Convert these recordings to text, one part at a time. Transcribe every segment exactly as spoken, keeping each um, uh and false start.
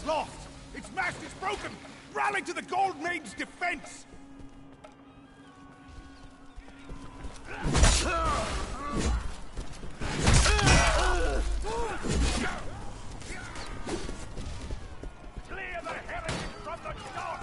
lost! Its mast is broken! Rally to the Gold Maiden's defense! Clear the heretics from the dock!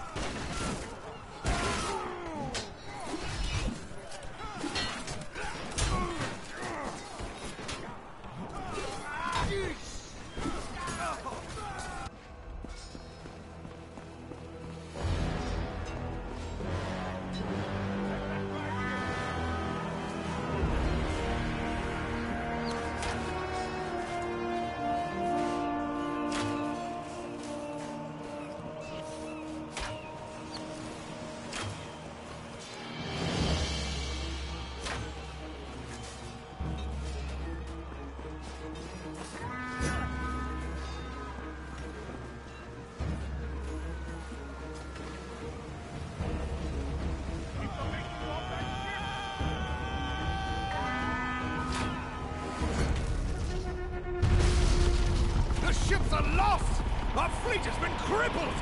Ships are lost! Our fleet has been crippled!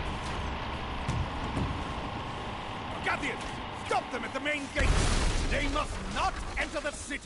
Gathians, stop them at the main gate! They must not enter the city!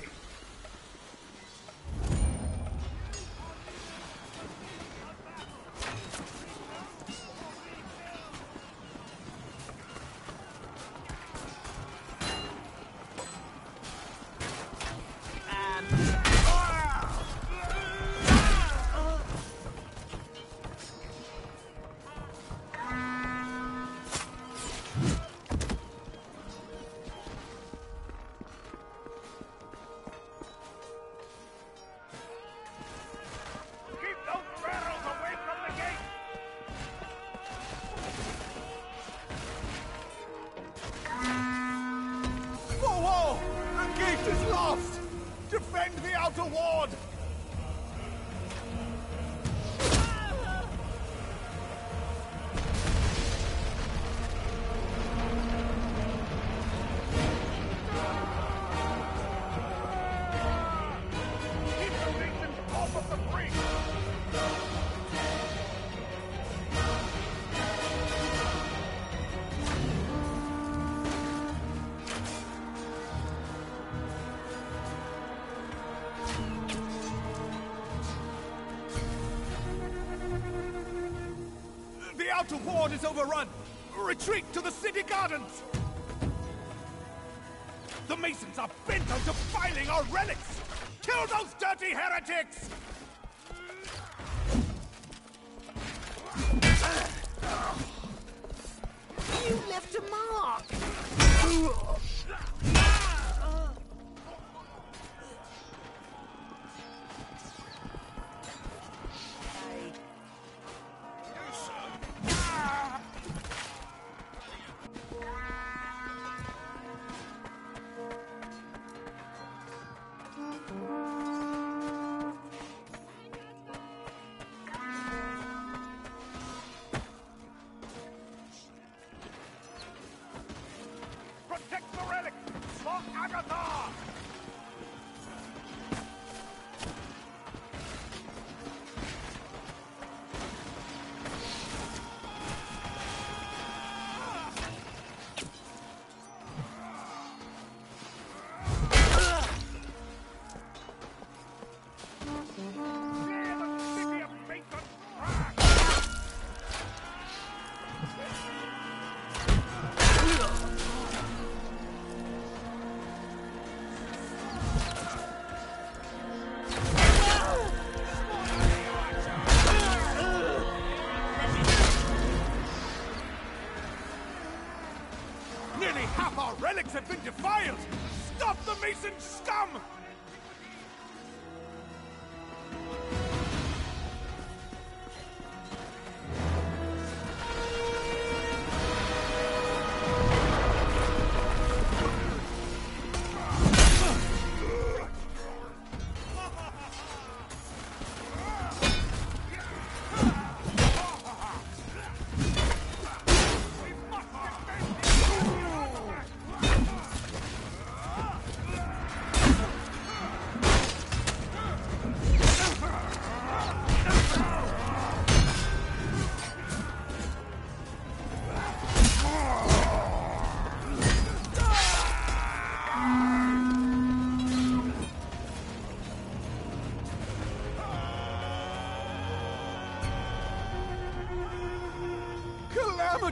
Defend the outer ward! Keep the legions off of the brink! The outer ward is overrun! Retreat to the city gardens! The Masons are bent on defiling our relics! Kill those dirty heretics! You left a mark! Protect the relic! For Agatha!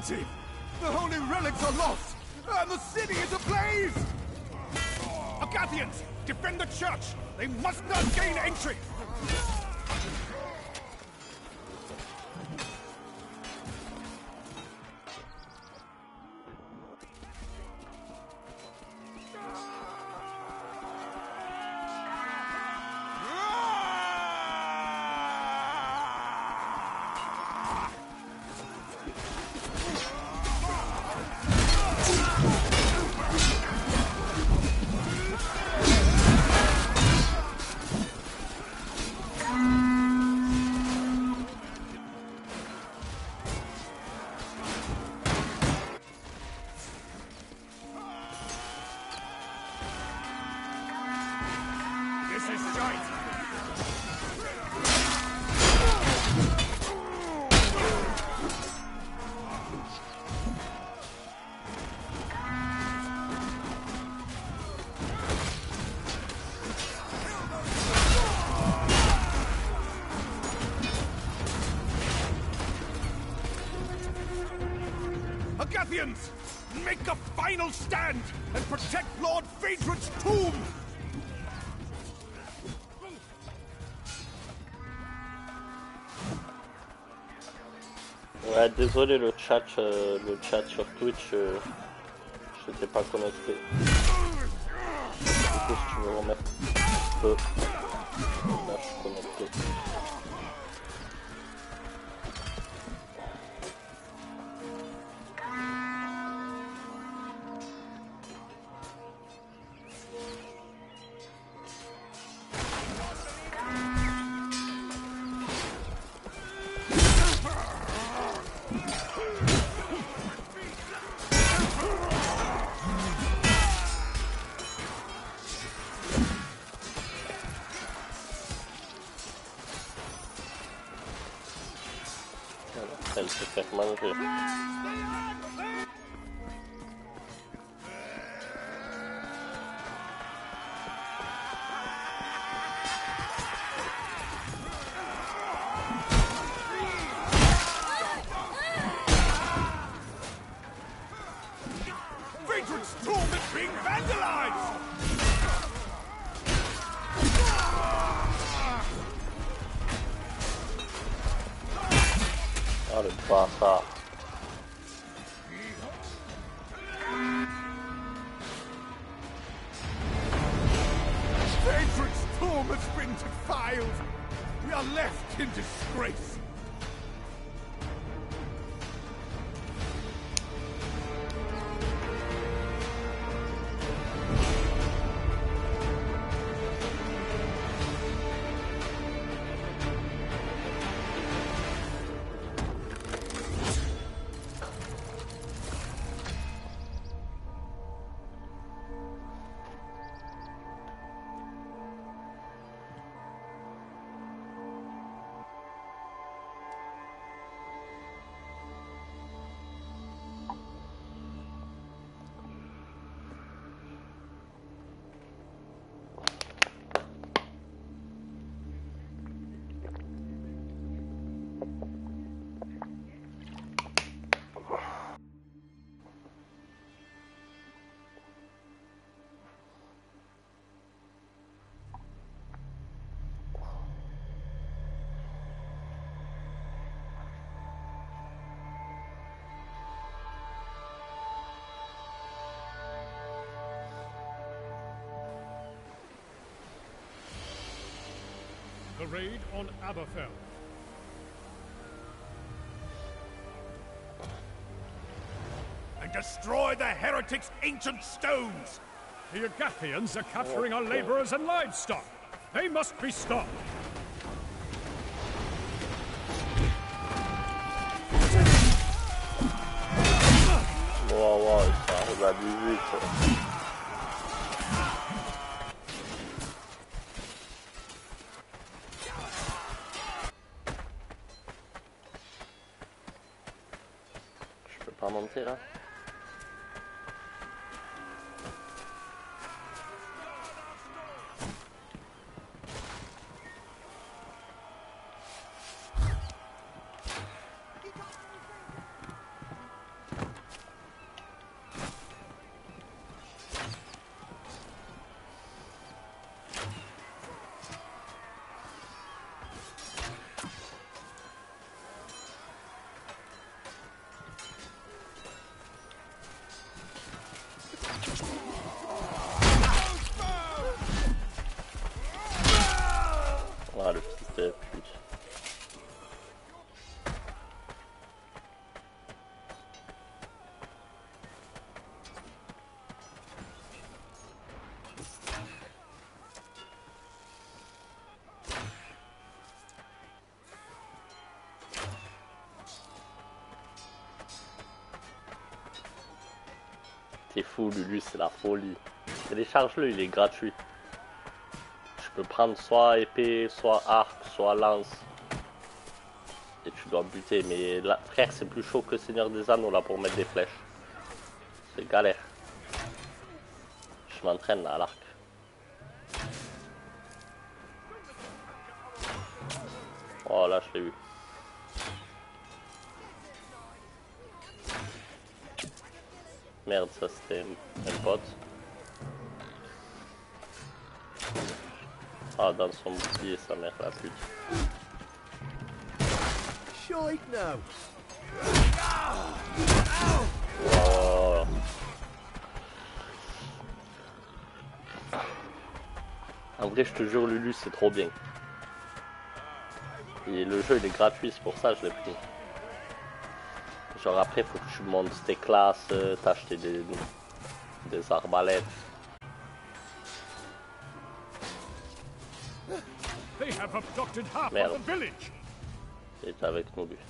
imperative! The holy relics are lost, and the city is ablaze! Agathians, defend the church! They must not gain entry! Agathians, make a final stand and protect Lord Phaedron's tomb! Ouais, désolé le chat, euh, le chat sur Twitch, euh, je n'étais pas connecté. Du coup, si tu veux remettre, tu peux. Là, je suis connecté. Elle se fait manger. Phaedron's tomb is being vandalized! Ah le bâtard. Phaedron's tomb has been defiled! We are left in disgrace! The raid on Aberfell. And destroy the heretics' ancient stones! The Agathians are capturing our laborers and livestock. They must be stopped. Wow, wow, ça arrive à dix-huit. Je peux pas monter là. T'es fou, Lulu, c'est la folie. Télécharge-le, il est gratuit. Tu peux prendre soit épée, soit arc, soit lance. Et tu dois buter. Mais là, frère, c'est plus chaud que Seigneur des Anneaux là pour mettre des flèches. C'est galère. Je m'entraîne là à l'arc. Oh là, je l'ai eu. Merde, ça c'était un pote. Ah, dans son bouclier, sa mère, la pute. Oh. En vrai, je te jure, Lulu, c'est trop bien. Et le jeu, il est gratuit, c'est pour ça que je l'ai pris. Genre après, faut que tu montes tes classes, t'acheter des, des arbalètes. Merde. Il est avec nous, lui.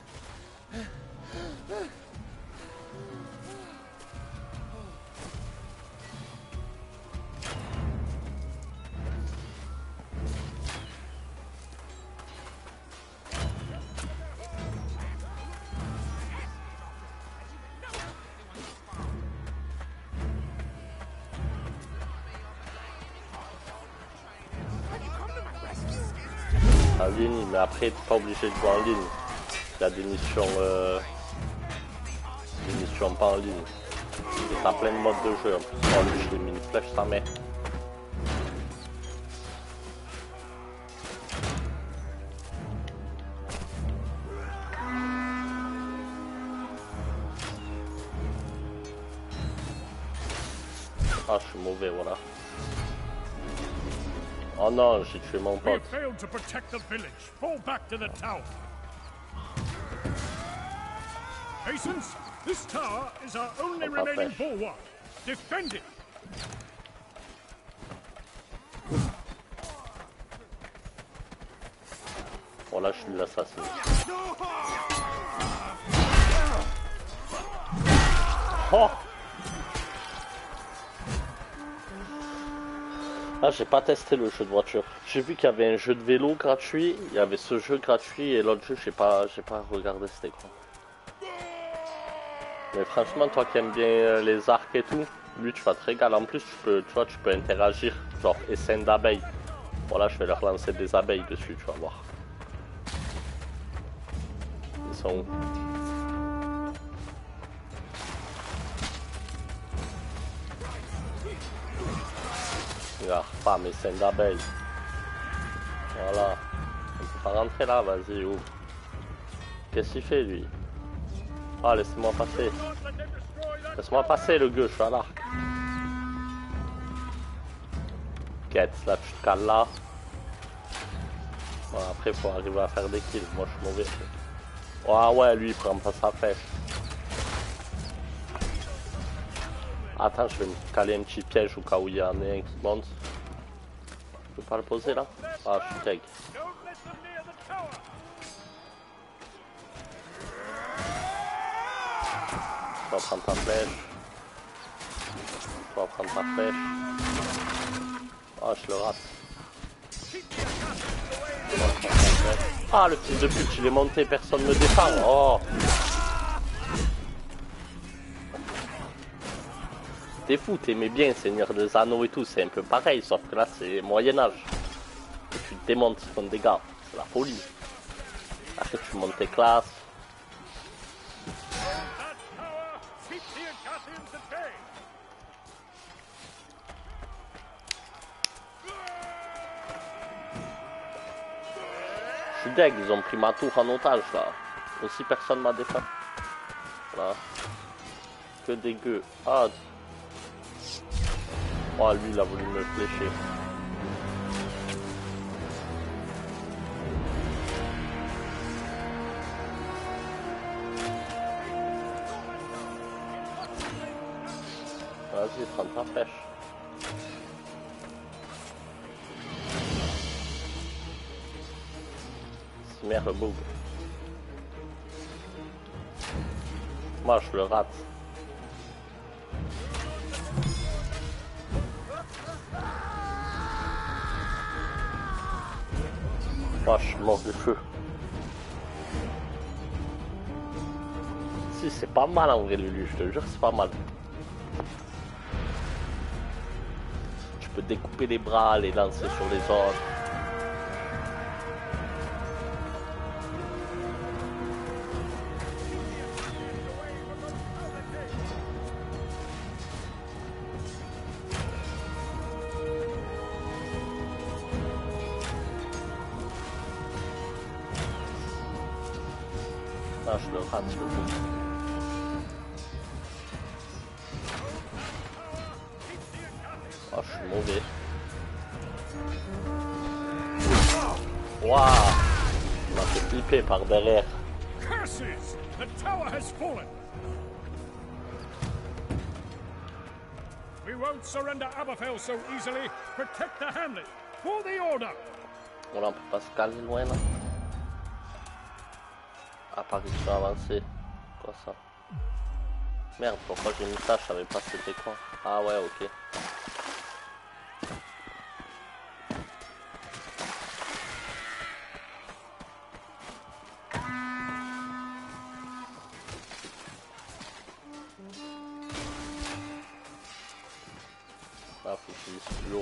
En ligne, mais après t'es pas obligé de jouer en ligne. Il y a des missions, euh, des missions pas en ligne. Et t'as plein de modes de jeu. Oh lui, je l'ai mis une flèche sa mère. Ah, je suis mauvais, voilà. Oh non, j'ai tué mon pote. Patience, this tower is our only remaining bulwark. Defend it. Bon là, je suis l'assassin. Oh! Ah, j'ai pas testé le jeu de voiture. J'ai vu qu'il y avait un jeu de vélo gratuit, il y avait ce jeu gratuit et l'autre jeu, j'ai pas, j'ai pas regardé c'était quoi. Mais franchement, toi qui aimes bien les arcs et tout, lui tu vas te régaler. En plus, tu peux, tu vois, tu peux interagir, genre essaim d'abeilles. Voilà, je vais leur lancer des abeilles dessus, tu vas voir. Ils sont où? Regarde, pas mes scènes d'abeilles. Voilà. On peut pas rentrer là, vas-y, ouvre. Qu'est-ce qu'il fait lui? Ah, laissez-moi passer. Laisse-moi passer le gueux, je suis à l'arc. Quête, là tu te cales là. Voilà, après faut arriver à faire des kills, moi je suis mauvais. Ah ouais, lui il prend pas sa flèche. Attends, je vais me caler un petit piège au cas où il y en a un qui monte. Je peux pas le poser là? Ah, je suis tag. Tu vas prendre ta flèche. Tu vas prendre ta flèche. Ah, je le rate. Ah, le fils de pute, il est monté, personne ne me défend. Oh! T'es fou, t'aimais bien Seigneur des Anneaux et tout, c'est un peu pareil, sauf que là c'est Moyen-Âge. Et tu te démontes ton dégâts, c'est la folie. Après tu montes tes classes. Je suis deg, ils ont pris ma tour en otage là. Aussi personne m'a défendu. Voilà. Que dégueu. Ah. Oh, lui, il a voulu me flécher. Vas-y, prends ta flèche. C'est merde, le bug. Moi, je le rate. Oh, je suis mort de feu. Si, c'est pas mal en vrai, Lulu, je te jure, c'est pas mal. Tu peux découper les bras, les lancer sur les autres. Ah, je le rate, le coup. Ah, je suis mauvais. Waouh! Il m'a fait flipper par derrière. Curses! The tower has fallen! We won't surrender Aberfell so easily. Protect the hamlet. For the order! Voilà, on peut pas se caler loin là. Apparition avancée. Quoi ça? Merde, pourquoi j'ai mis ça? Je savais pas c'était quoi. Ah ouais, ok. Ah, faut que je dise l'eau.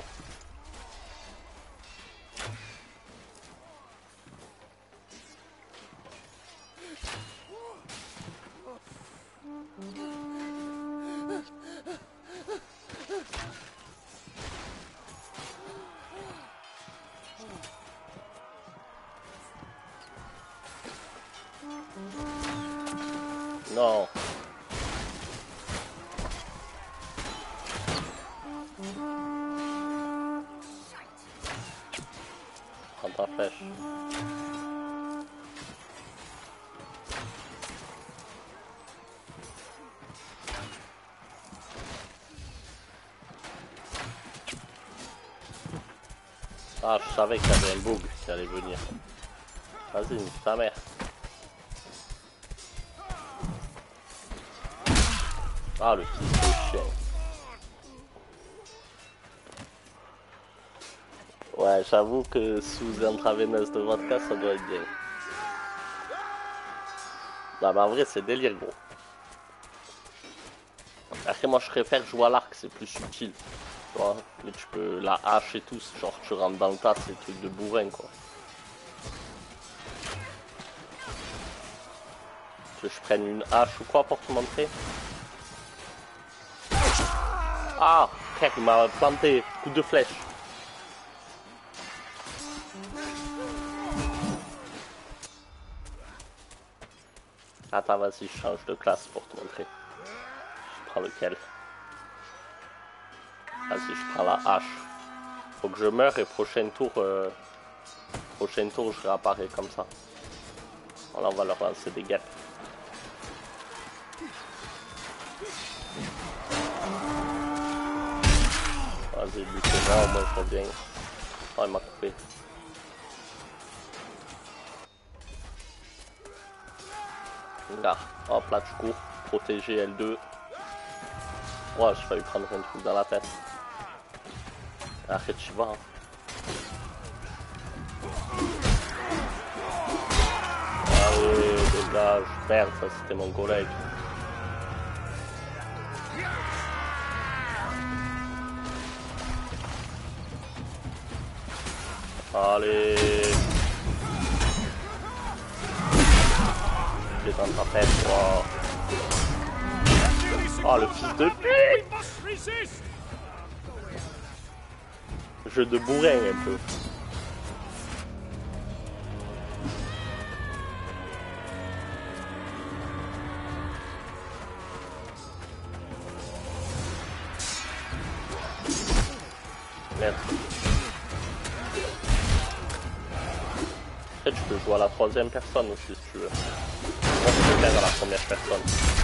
Non. Prends ta flèche. Ah, je savais qu'il y avait un bug qui allait venir. Vas-y, nique ta mère. Ah, le fils de chien. Ouais, j'avoue que sous intraveineuse de vodka, ça doit être bien. Non, mais en vrai, c'est délire, gros. Après, moi, je préfère jouer à l'arc, c'est plus subtil. Tu vois, mais tu peux la hache et tout, genre tu rentres dans le tas, c'est truc de bourrin, quoi. Que je prenne une hache ou quoi pour te montrer? Ah, frère, il m'a planté, coup de flèche. Attends, vas-y, je change de classe pour te montrer. Je prends lequel? Vas-y, je prends la hache. Faut que je meure et prochain tour, euh, prochain tour, je réapparais comme ça. Voilà, on va leur lancer des guêpes. Vas-y, lui c'est mort, moi je reviens. Oh, il m'a coupé. Là, hop là tu cours, protéger L deux. Ouais, j'ai failli prendre un truc dans la tête. Arrête, tu vas. Hein. Allez, dégage. Merde, ça c'était mon collègue. Allez. Il est dans ta tête, toi. Oh, le fils de pute! Jeu de bourrin un peu. Merde. Après, tu peux jouer à la troisième personne aussi si tu veux. Moi, je peux faire à la première personne.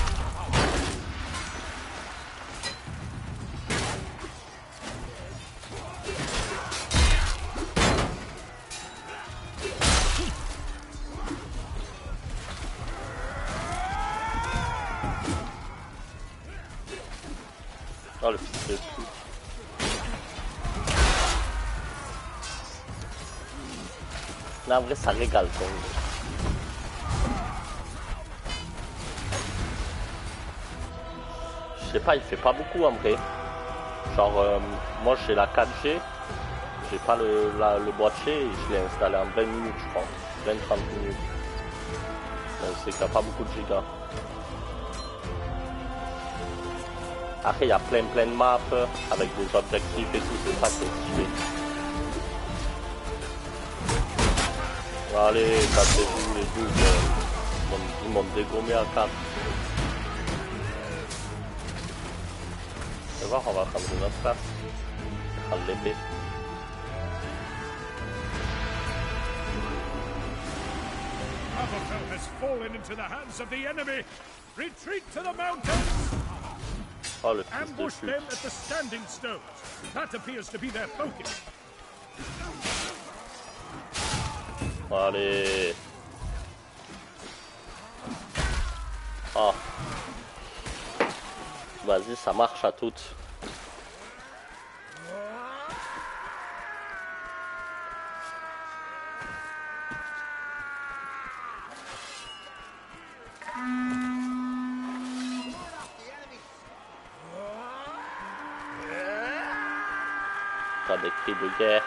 Oh, le fils de pute. Là, en vrai, ça régale ton jeu. Je sais pas, il fait pas beaucoup en vrai. Genre, euh, moi j'ai la quatre G, j'ai pas le, la, le boîtier et je l'ai installé en vingt minutes, je crois. vingt à trente minutes. Donc c'est qu'il n'y a pas beaucoup de gigas. Après, il y a plein plein de maps avec des objectifs et tout, c'est ça qui est stylé. Allez, cassez-vous les doubles. Ils m'ont dégommé à quatre. Tu vas voir, on va prendre notre place. Prendre l'épée. Aberfell has fallen into the hands of the enemy. Retreat to the mountains. Oh, le fils de Ambush pute. them at the standing stones. That appears to be their focus. Allez. Oh. Vas-y, ça marche à toutes. T'as des cris de guerre.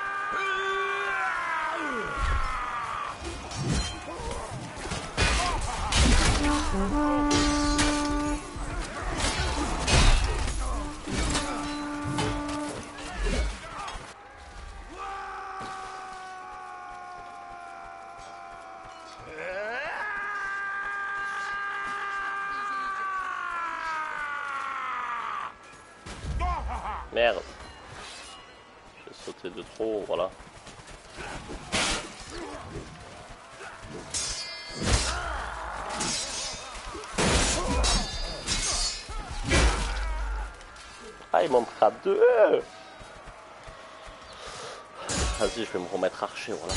Merde. J'ai sauté de trop, voilà. Ah, ils m'ont pris à deux. Vas-y, je vais me remettre archer, voilà.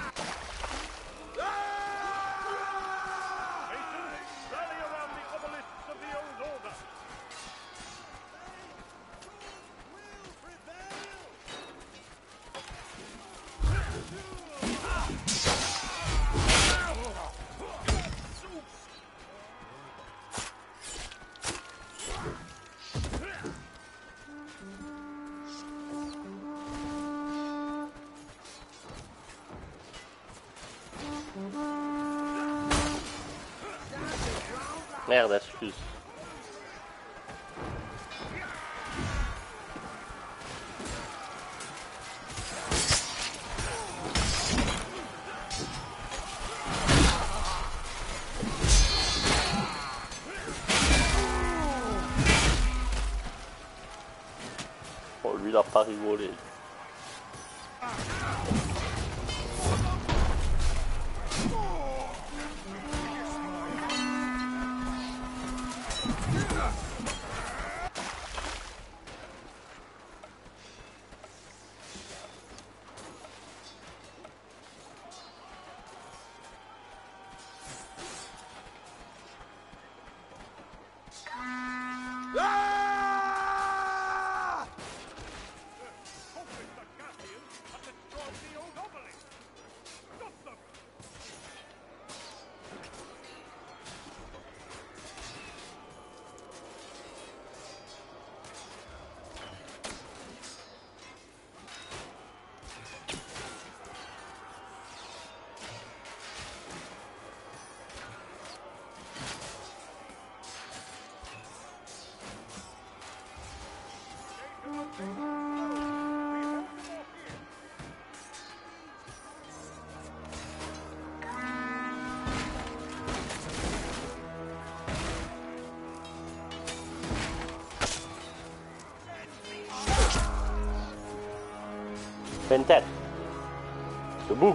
Merde, excuse. Bon, lui, il a pas rigolé. Fais une tête. Le boug.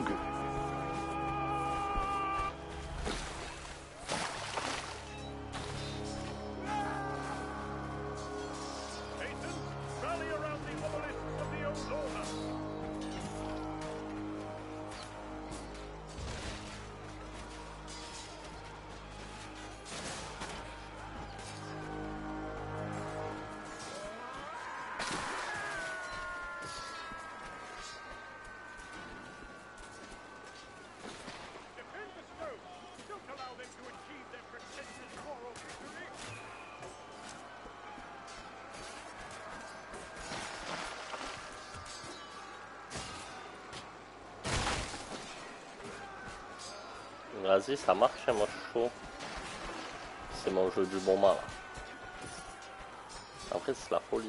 Vas-y, ça marche, hein, moi je suis chaud. C'est mon jeu du moment là. Après c'est la folie.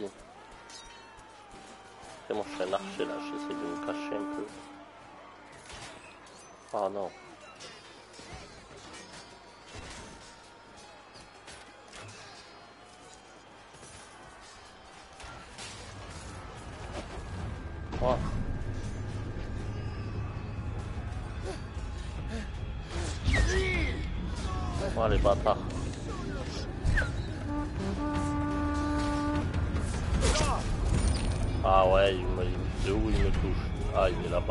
Après moi je suis un archer là, j'essaie de me cacher un peu. Ah non. Oh. Oh les bâtards. Ah ouais, il me, de où il me touche? Ah, il est là-bas.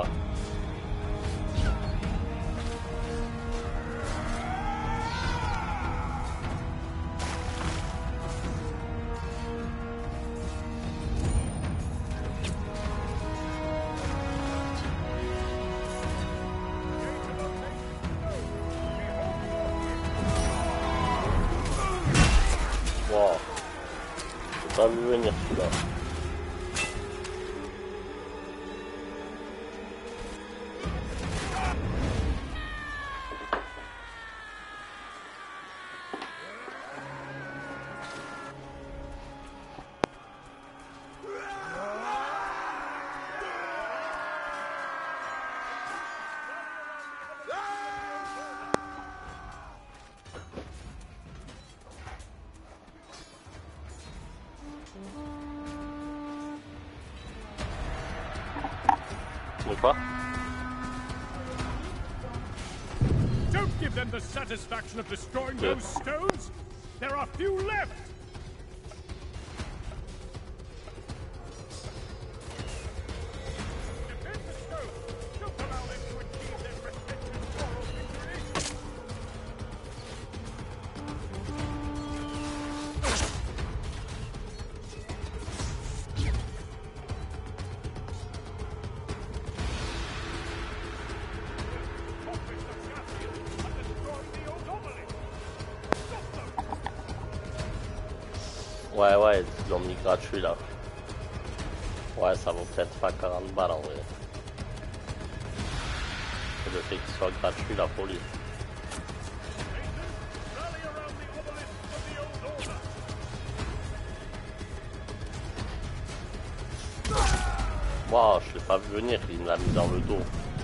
Wow. J'ai pas vu venir celui-là. De quoi? Don't give them the satisfaction of destroying those stones. There are few left. Defend the stones. Don't allow them to achieve their respective moral victory. Ouais, ouais, ils l'ont mis gratuit là. Ouais, ça vaut peut-être pas quarante balles en vrai. Et le fait qu'il soit gratuit là pour lui. Wow, je l'ai pas vu venir, il me l'a mis dans le dos.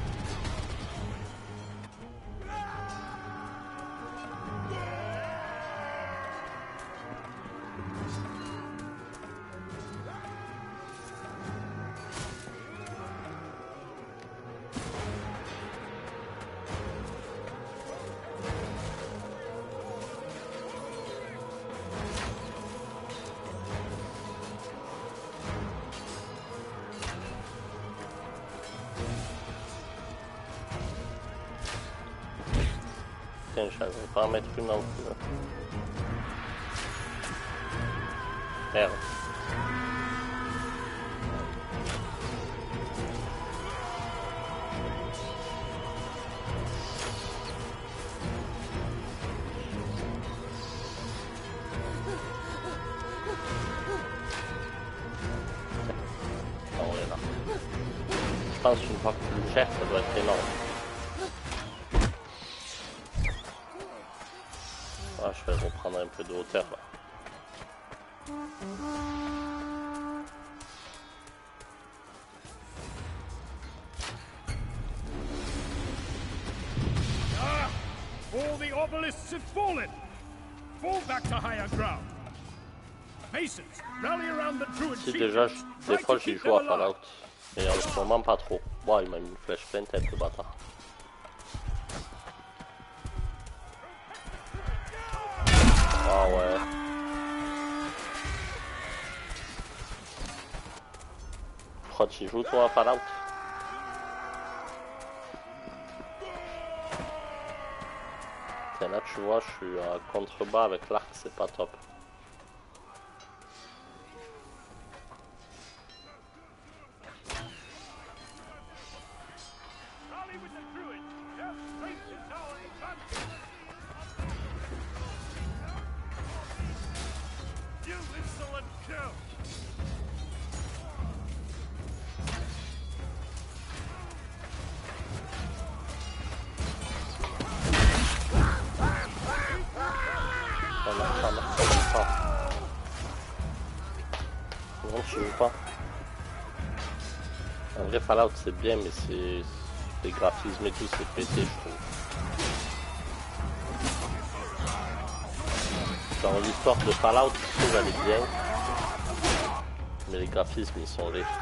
Tiens, je ne vais pas en mettre une non plus. Merde. Ah, on est là. Je pense qu'une fois que tu le gères, ça doit être énorme. Ah, je vais reprendre un peu de hauteur là. Ah! All the obelisks have fallen. Fall back to higher ground. Masons, rally around the druid Si chief. déjà, je- des Try fois to j'y keep joue à them alive. Fallout. Mais en ce moment pas trop. Bon, il m'a mis une flèche pleine tête le bâtard. Ah ouais. Je crois que tu joues toi à Fallout. Tiens, là tu vois, je suis à contrebas avec l'arc, c'est pas top. Rally with the druids. Just straight to tower advance. You insolent cur! pas. En vrai, Fallout c'est bien, mais c'est les graphismes et tout, c'est pété, je trouve. Genre l'histoire de Fallout, je trouve, elle est bien, mais les graphismes, ils sont laids.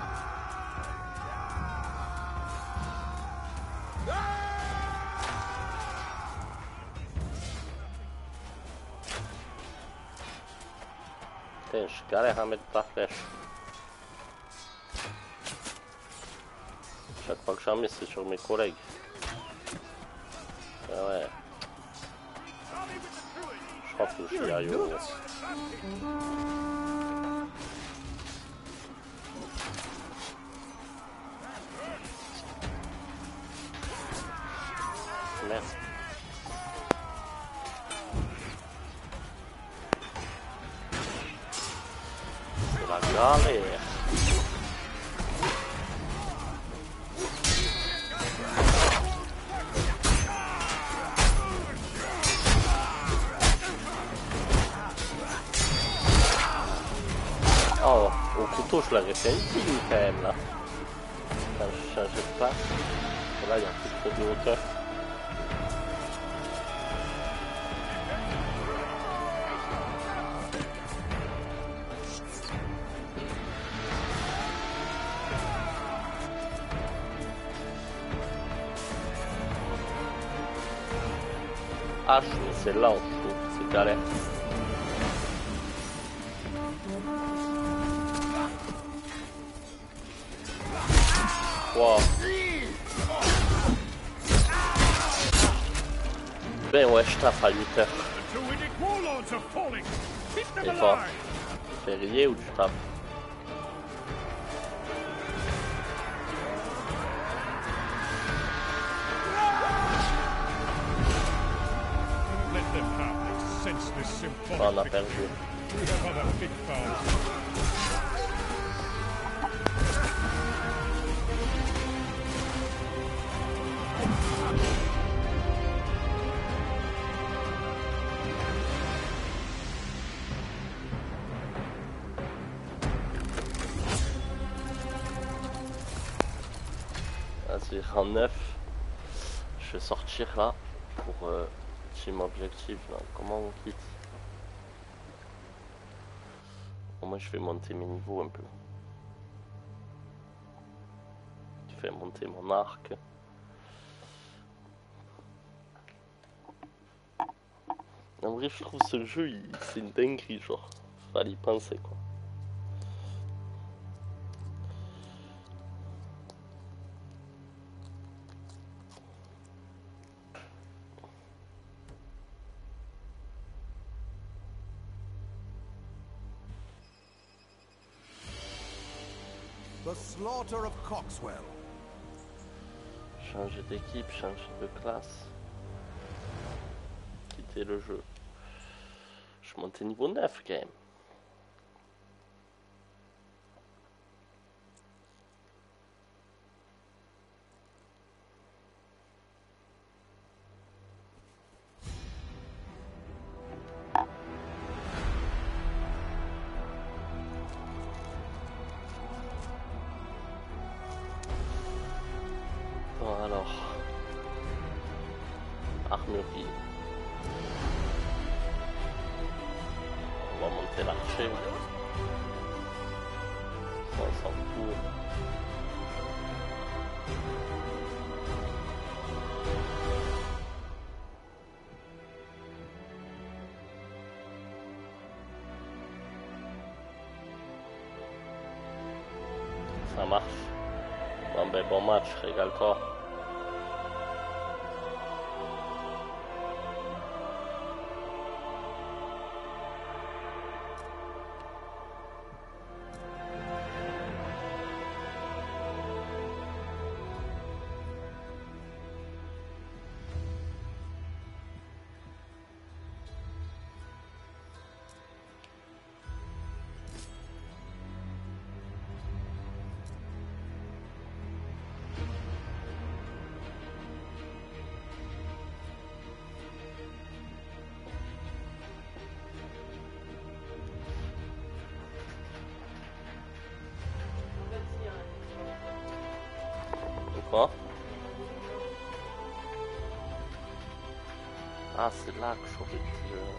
Putain, je galère à mettre ta flèche. Chaque fois que j'en mets, c'est sur mes collègues. Ah ouais. Je crois que je suis arrivé au mieux. Merde. C'est la galère. Oh, au couteau, je l'avais fait ici quand même là. Quand je changeais de place. Là, il y a un peu trop de hauteur. H, mais c'est lent, je trouve, c'est galère. Wow. Ben ouais, je tape à huit heures. Et toi, tu fais rier ou tu tapes? Oh, on a perdu. Vas-y, rang neuf. Je vais sortir là pour euh, team objectif. Là. Comment on quitte? Moi je vais monter mes niveaux un peu. Je vais monter mon arc. En vrai je trouve ce jeu c'est une dinguerie, genre. Fallait y penser quoi. The slaughter of Coxwell. Changer d'équipe, changer de classe. Quitter le jeu. Je suis monté niveau neuf quand même. Bon alors. Armurerie. On va monter l'archer. On s'en fout. Ça marche. Bon ben bon match, régale-toi. Quoi? Ah, c'est là que j'aurais pu... Euh...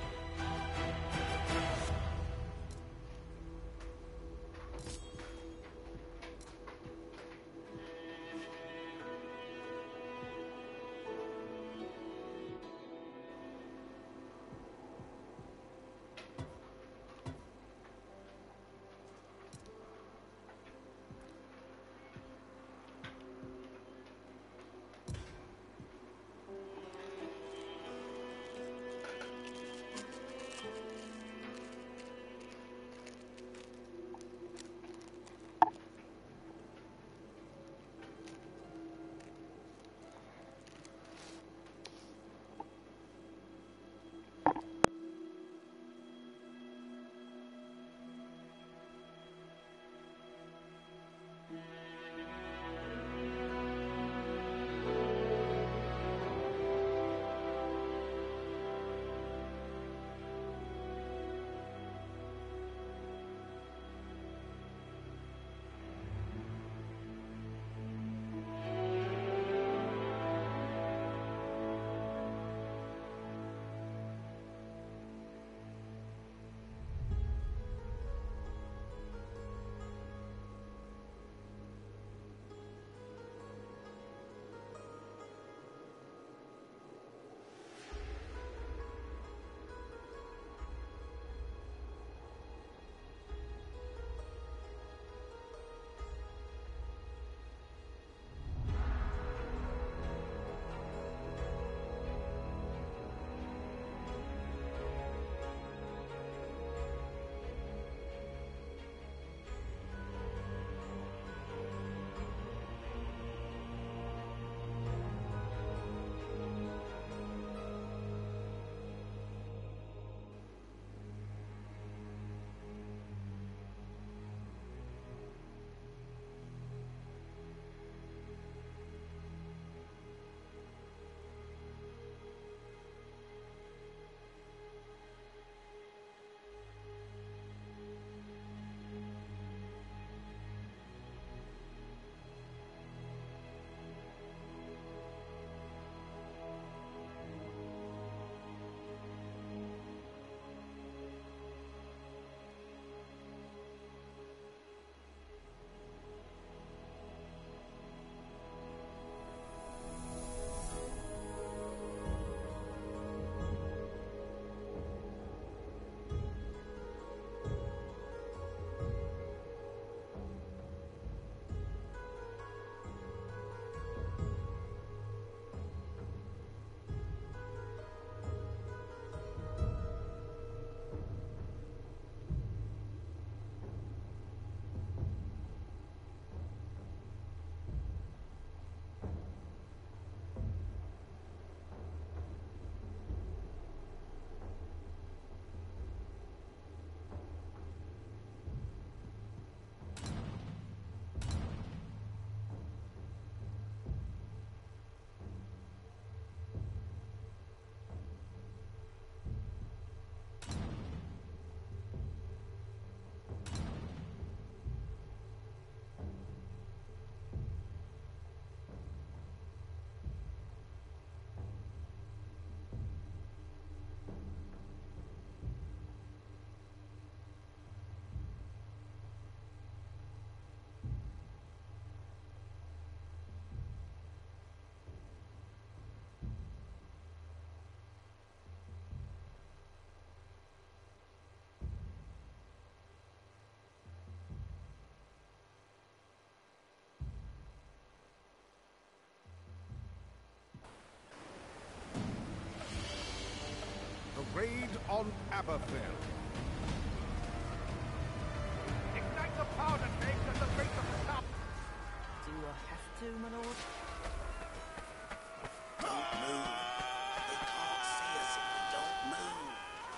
Raid on Aberfell. Ignite the powder cake at the base of the top. Do I have to, my lord? Don't move. They can't see us if we don't move.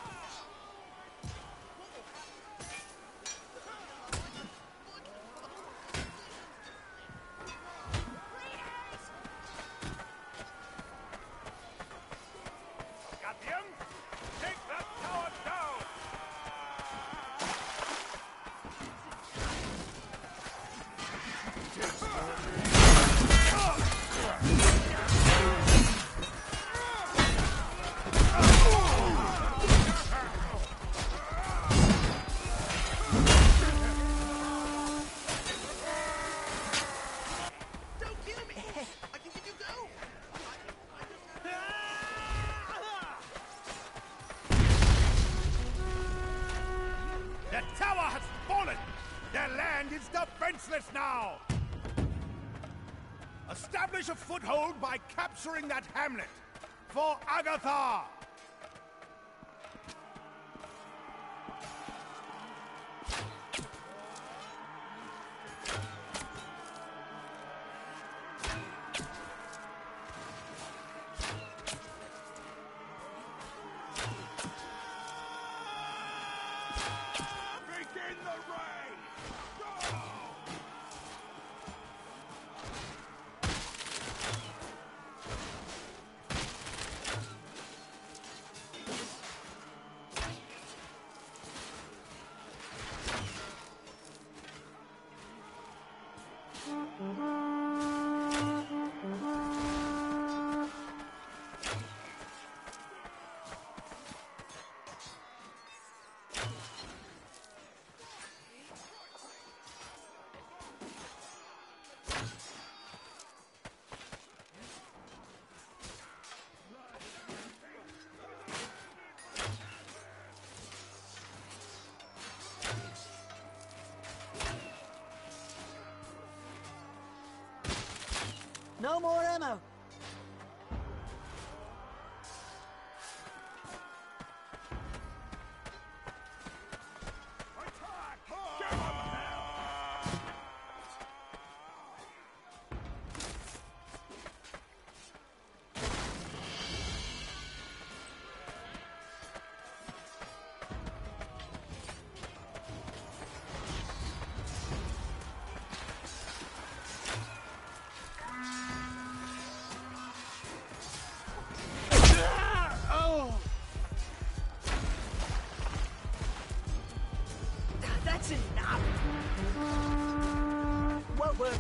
Guardian, take that tower down! defenseless now! Establish a foothold by capturing that hamlet. For Agatha! Begin the raid! Go! No more ammo. That's enough. Won't work.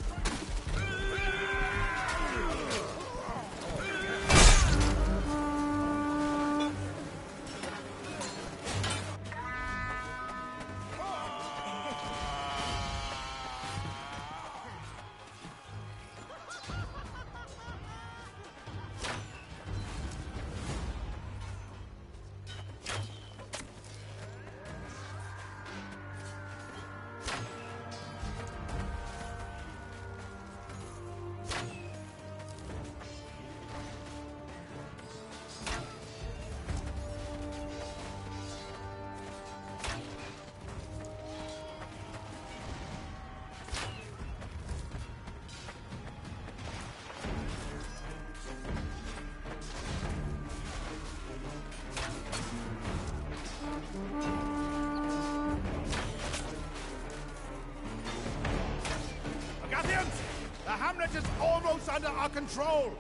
Agathians! The hamlet is almost under our control!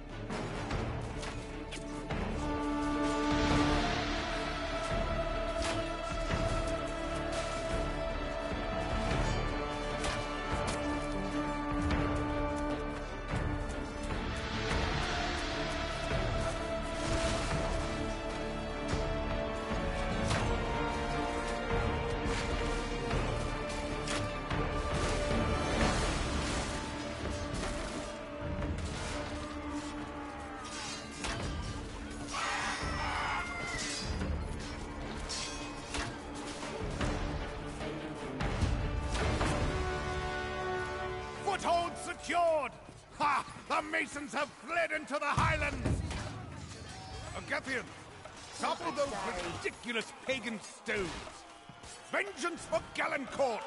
Foothold secured! Ha! The Masons have fled into the highlands! Agathian, topple those ridiculous pagan stones! Vengeance for Gallencourt!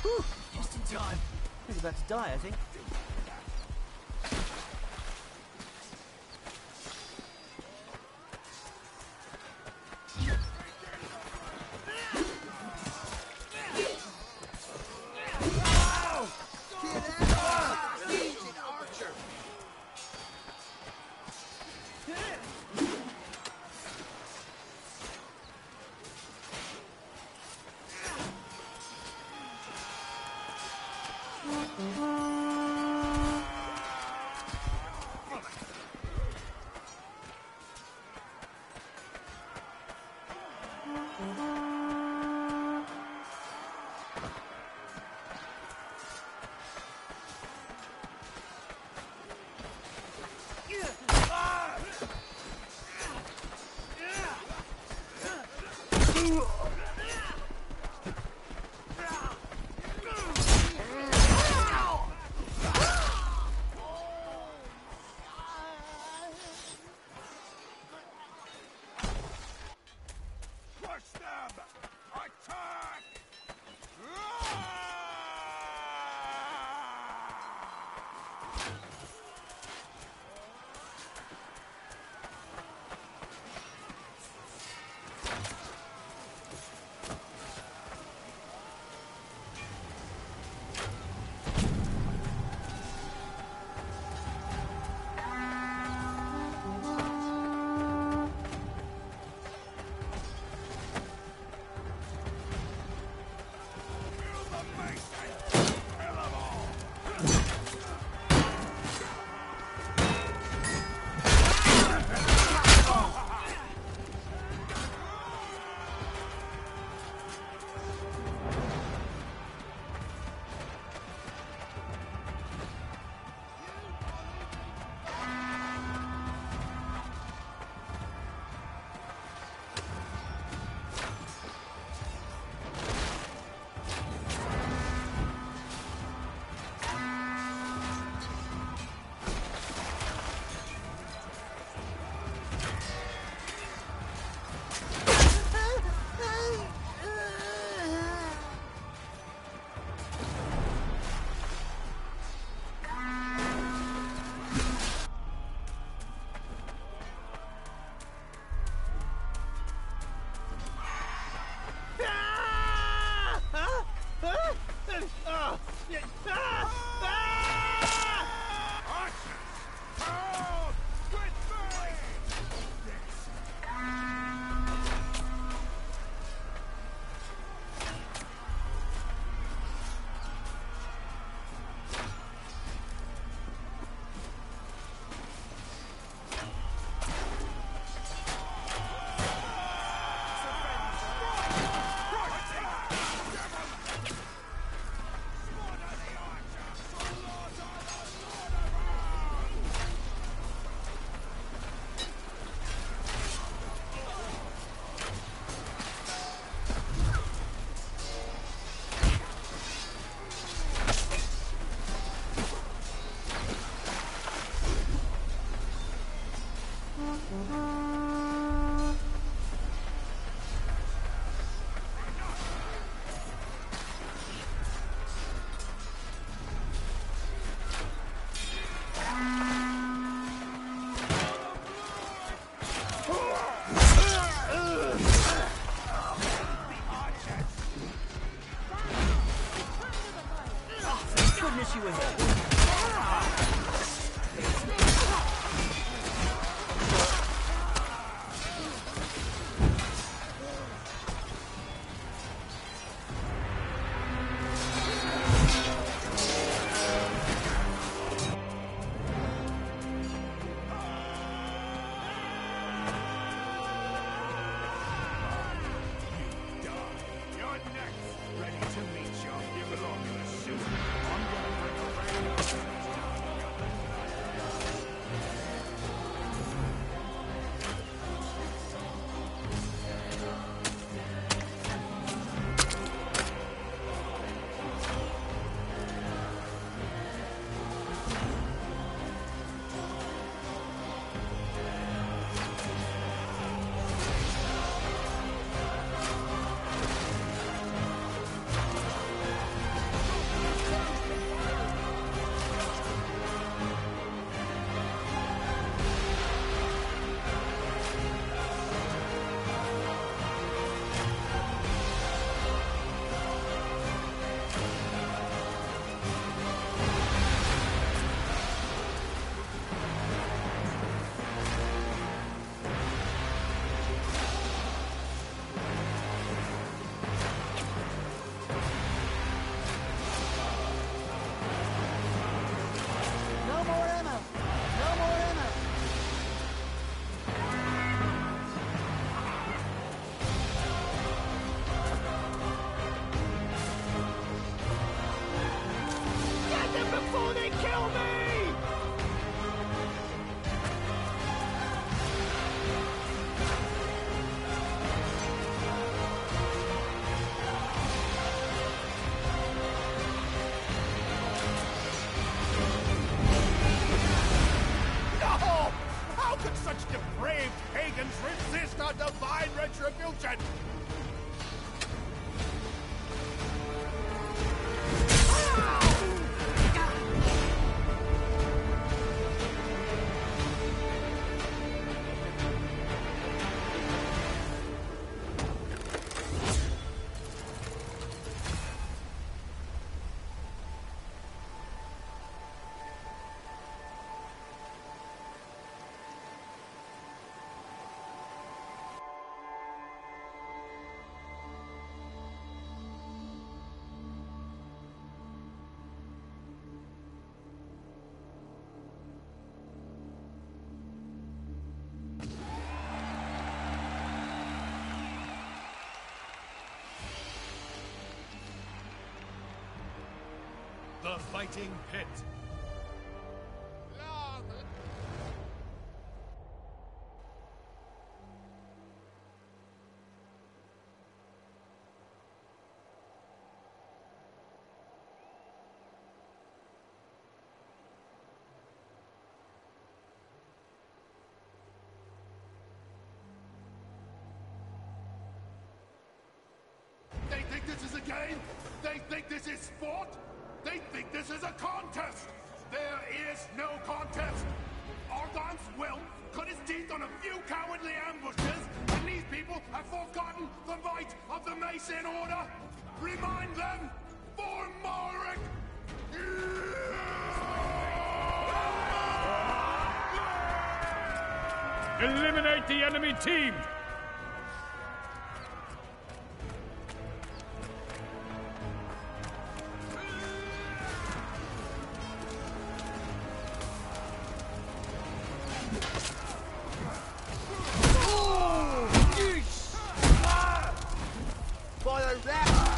Whew, just in time. He's about to die, I think. the fighting pit. They think this is a game? They think this is sport? They think this is a contest! There is no contest! Argon's will cut his teeth on a few cowardly ambushes, and these people have forgotten the might of the Mason Order! Remind them! For Marek! Eliminate the enemy team! Follow that!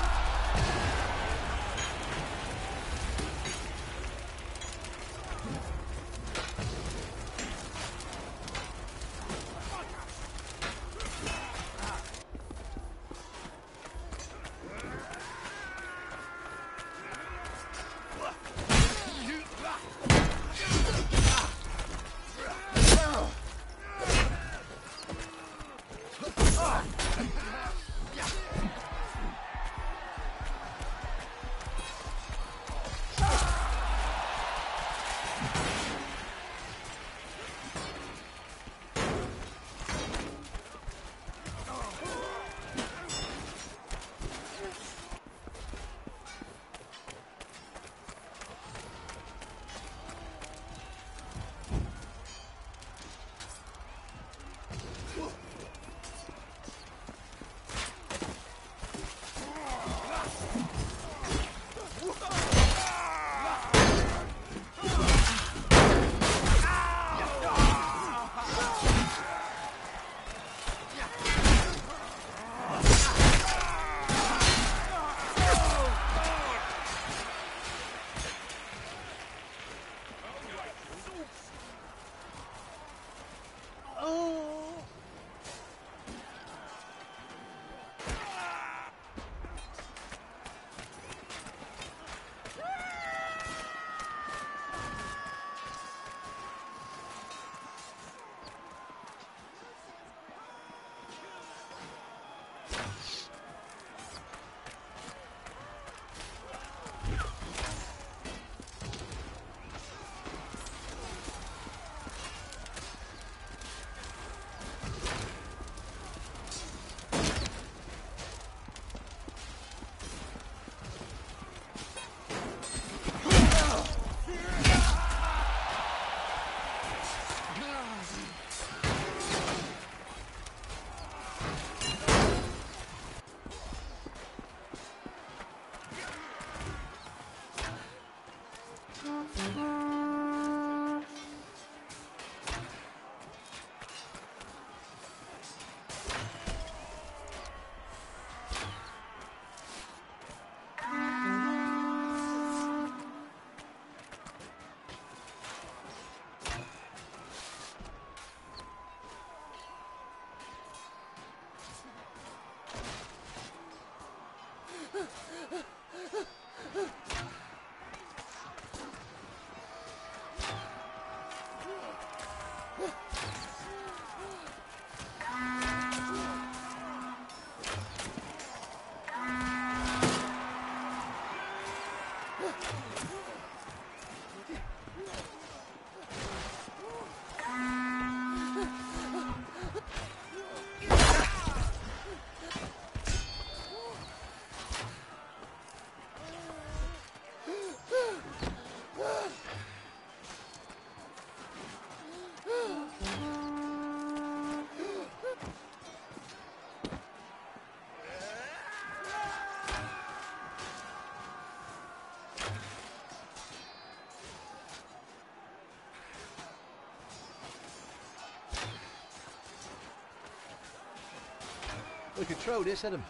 We could throw this at him.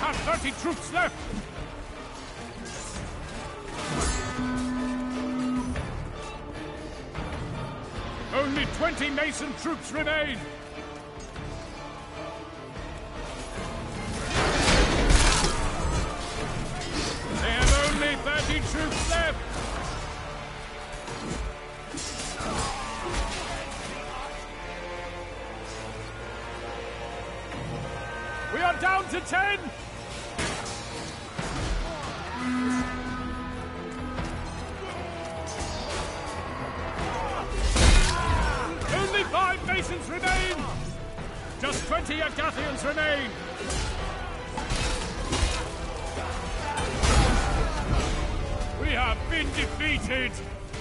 have thirty troops left! Only twenty Mason troops remain! They have only thirty troops left! We are down to ten! Only five Masons remain! Just twenty Agathians remain! We have been defeated!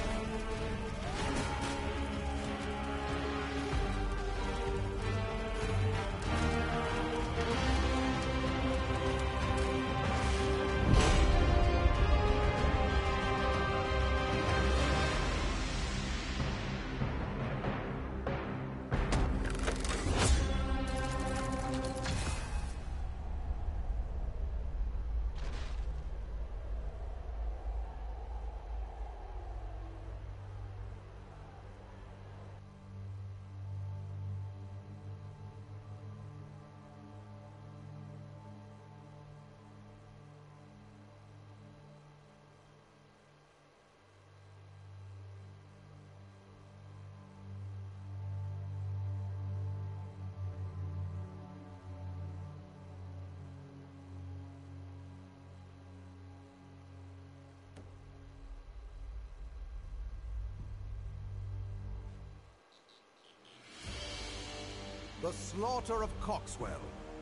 The slaughter of Coxwell.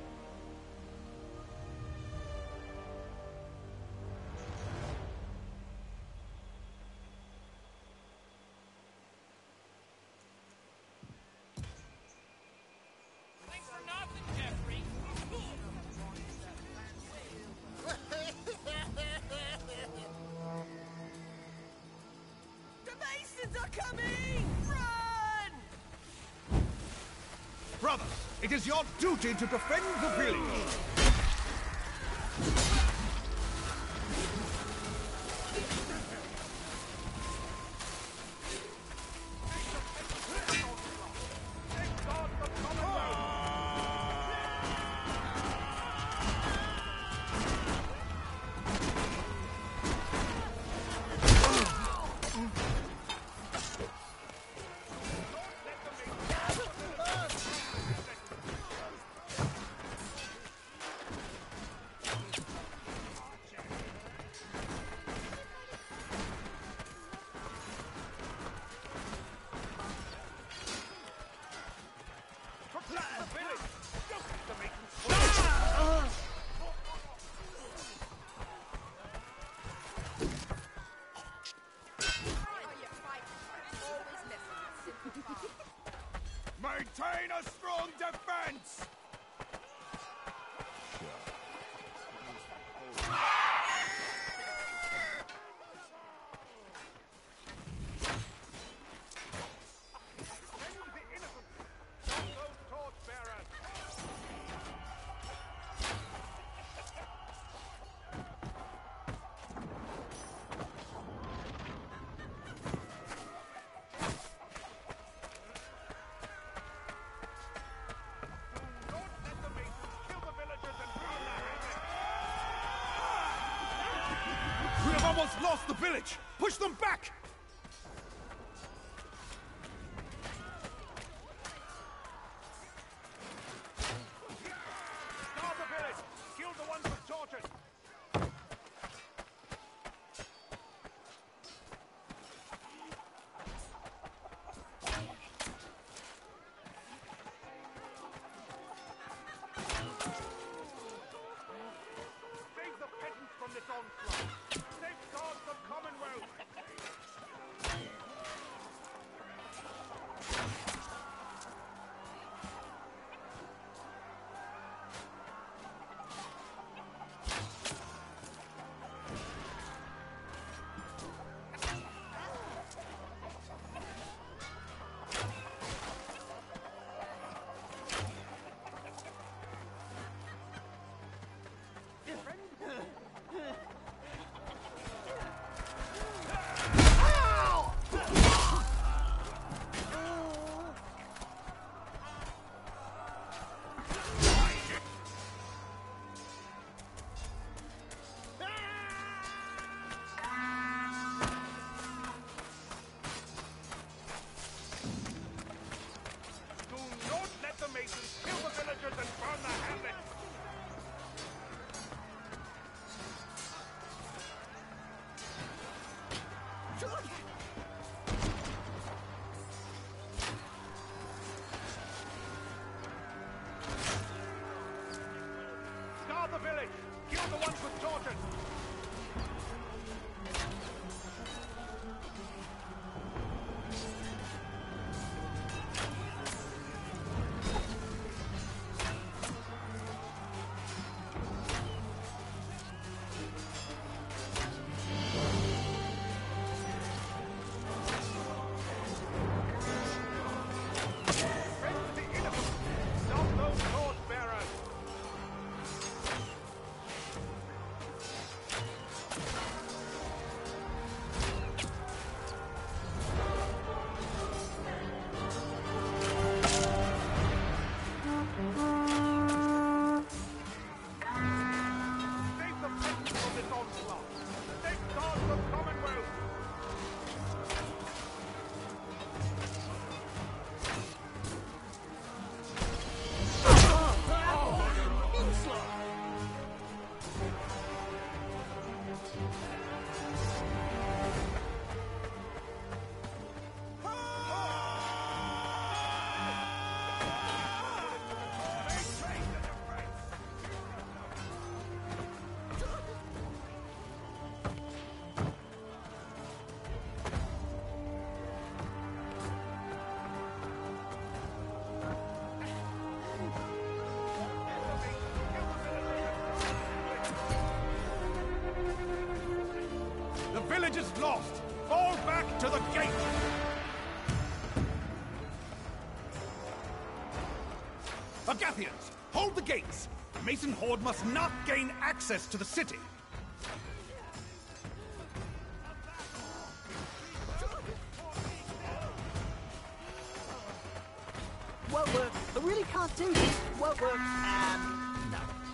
Thanks for nothing, Jeffrey. The Masons are coming! Run! Brothers, it is your duty to defend the village. Maintain a strong defense! We have almost lost the village! Push them back! Guard the village! Kill the ones with torches! Save the peasants from this onslaught! Safeguard the Commonwealth! archers and burn the hamlet! Guard the village! Kill the ones with torches! The village is lost! Fall back to the gate! Agathians, hold the gates! The Mason Horde must not gain access to the city! Won't work. I really can't do this. Won't work. Um, no.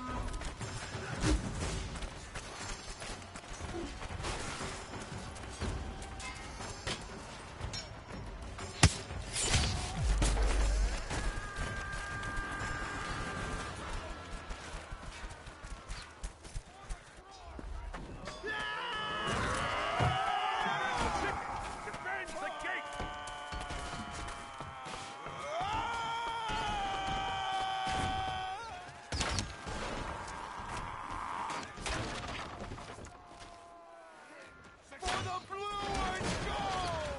Defend the gate! For the blue and gold!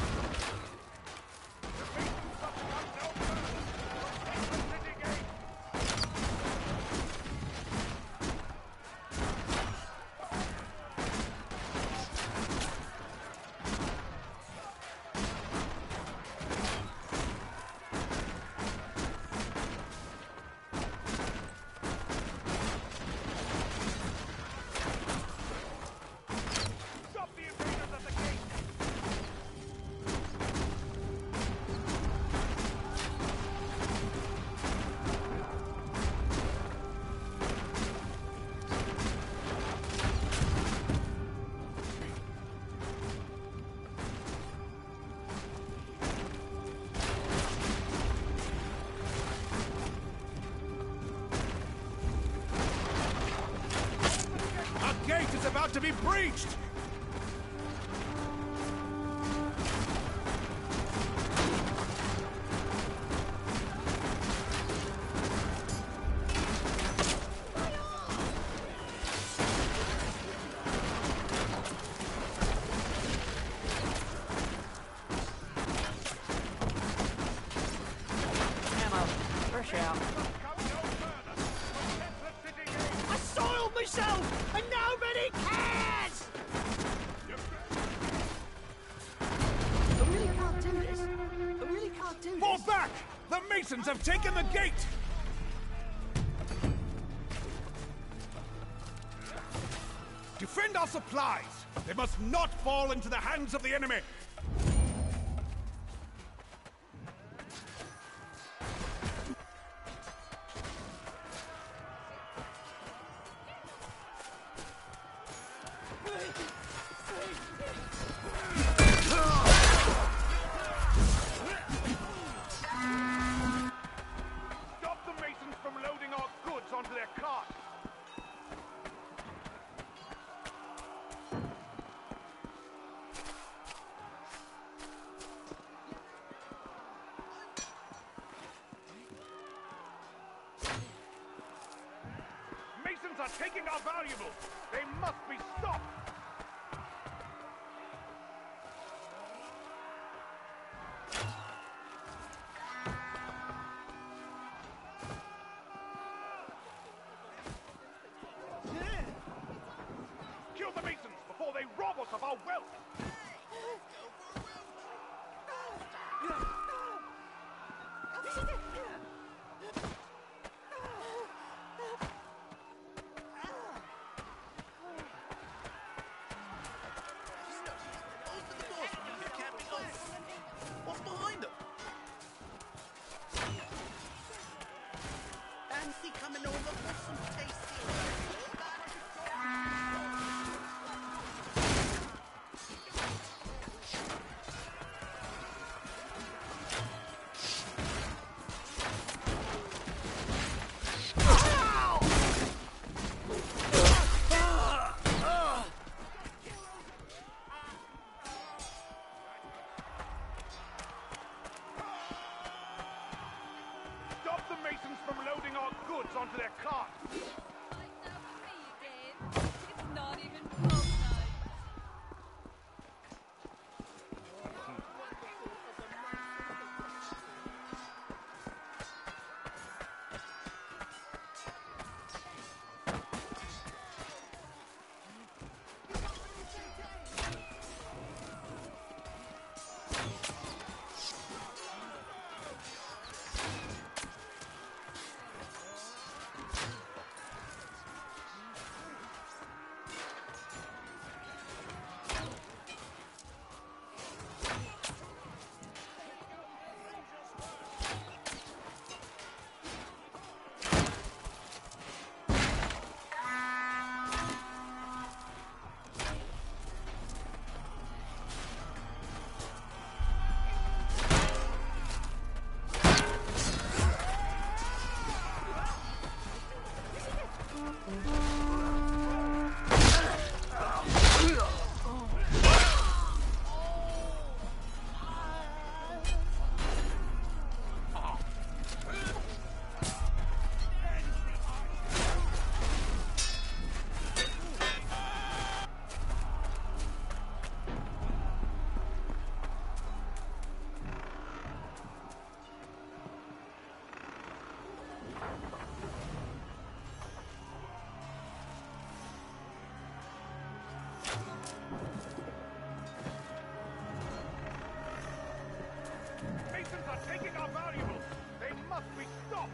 The Masons must come no further! Protect the city gate! Stop the invaders at the gate! A gate is about to be breached! Ammo. Fresh out. Come no further! Protect the city gate! I soiled myself, and nobody cares! I really can't do this. I really can't do Fall this. back! The Masons have taken the gate! Defend our supplies! They must not fall into the hands of the enemy! Stop the Masons are taking our valuables! They must be stopped! Kill the Masons before they rob us of our wealth! What's behind them? Fancy coming over for some tasty. Stop the Masons from loading our goods onto their carts! It's not even close now. Masons are taking our valuables! They must be stopped!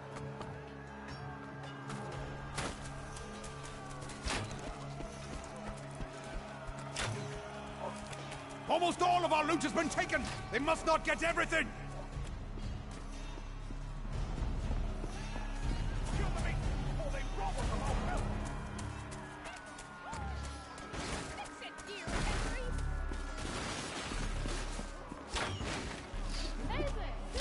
Almost all of our loot has been taken! They must not get everything! Kill the Masons before they rob us of our wealth! Fix it, dear Henry. Hey there.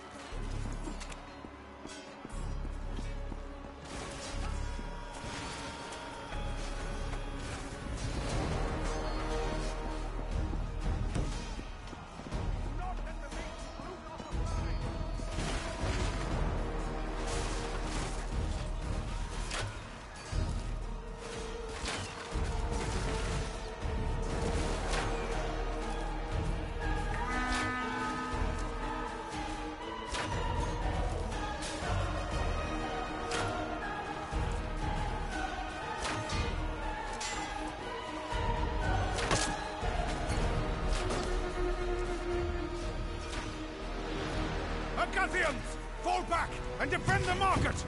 Not let the Masons loot our supplies! Agathians! Fall back and defend the market!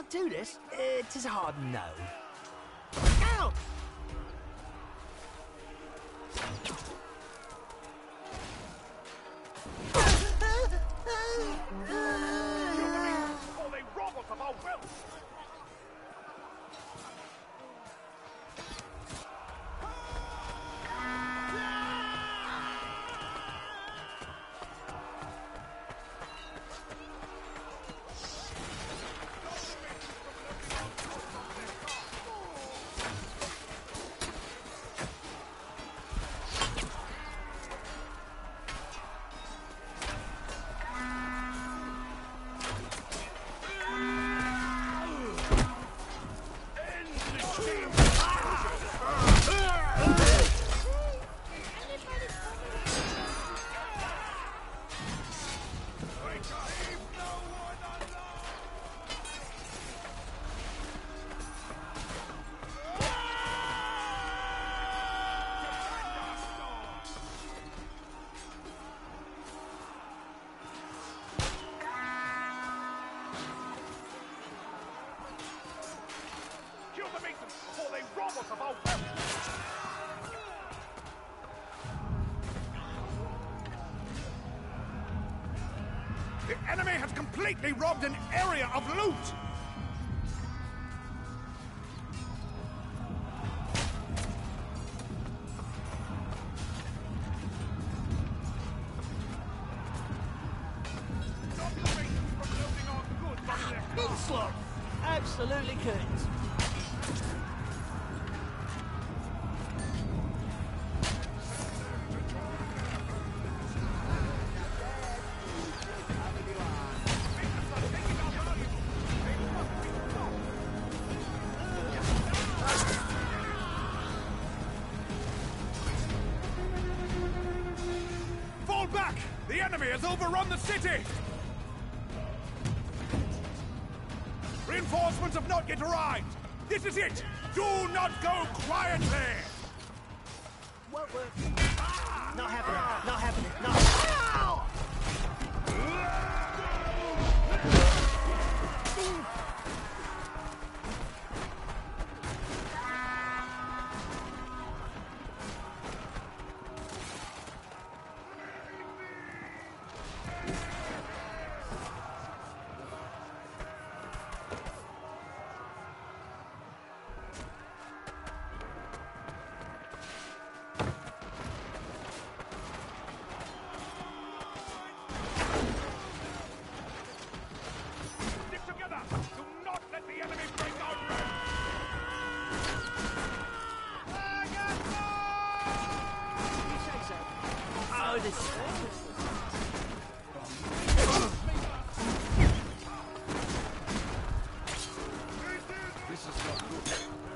can't do this. It is a hard no. Ow! Or they rob us of our wealth! The enemy has completely robbed an area of loot! Stop the Masons from loading our goods onto their cars! Onslaught! Absolutely couldn't. Fall back! The enemy has overrun the city! Reinforcements have not yet arrived! This is it! Do not go quietly! Well, well. Not happening. Not happening. Not. Ow! Stick together! Do not let the enemy break our ranks! You say so. Oh, this. This is not good.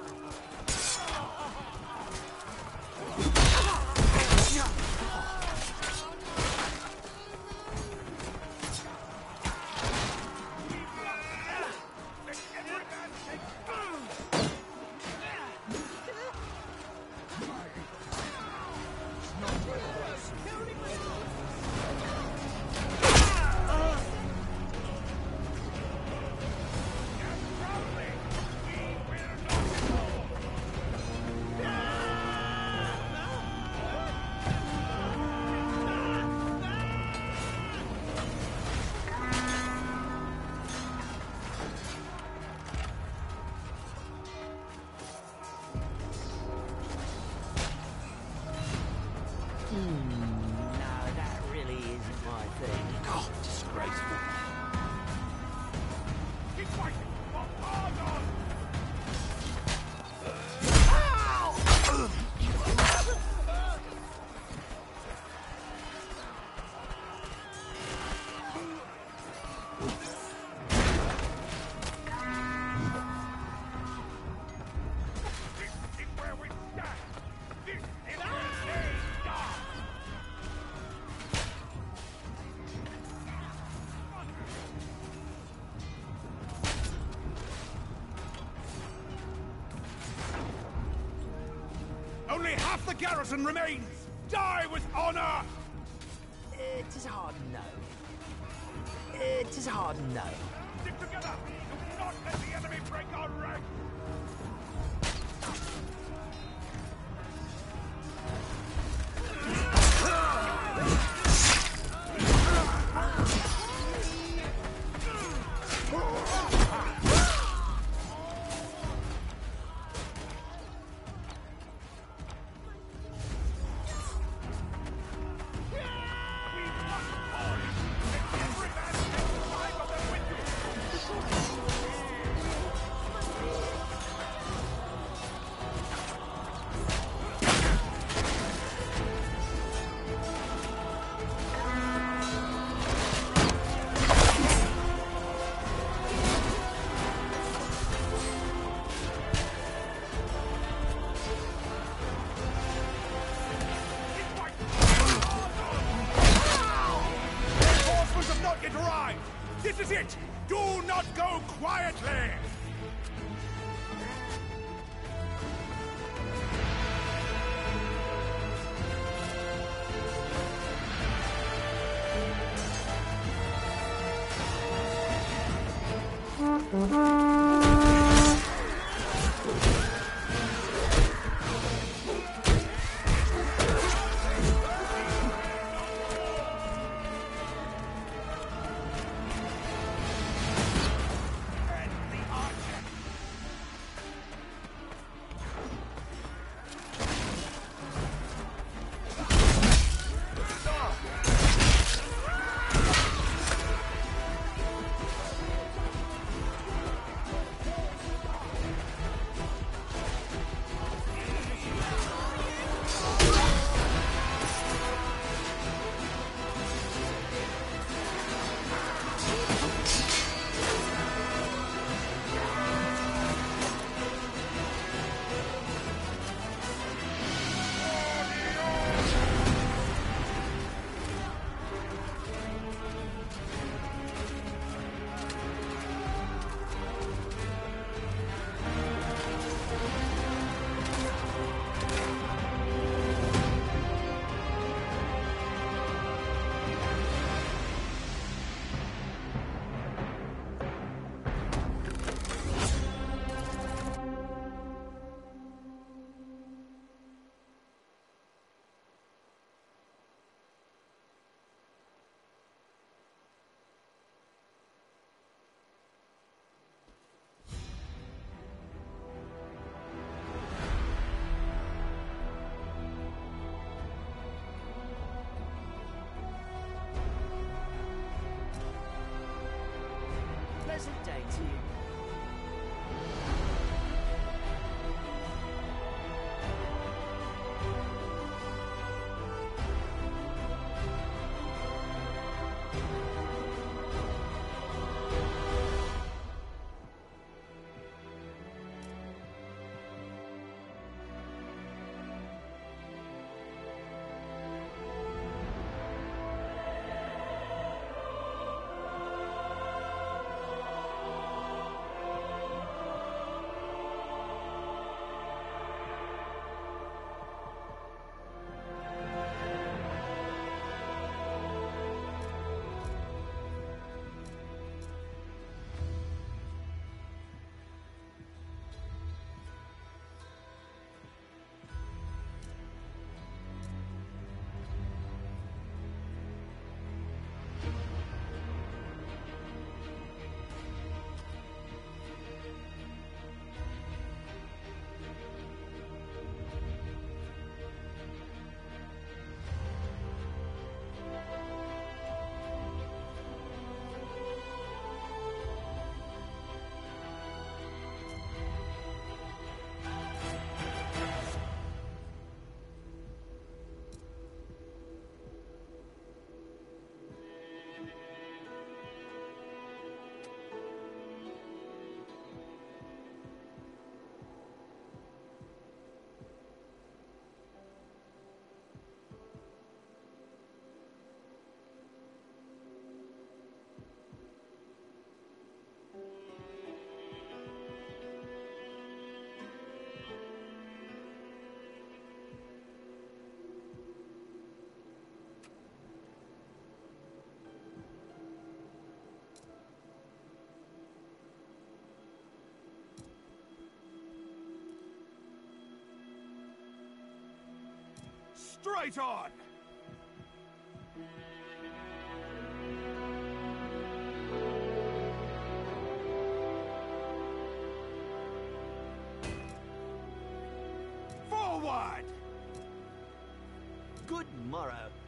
No, that really isn't my thing. Oh, disgraceful. Keep fighting! Walk hard on! This is where we stand! This is where they die! Only half the garrison remains! Die with honor! It is a hard no. It is a hard no. Stick together! Do not not let the enemy break our ranks! This is it! Do not go quietly! Pleasant day to you. Straight on! Forward! Good morrow.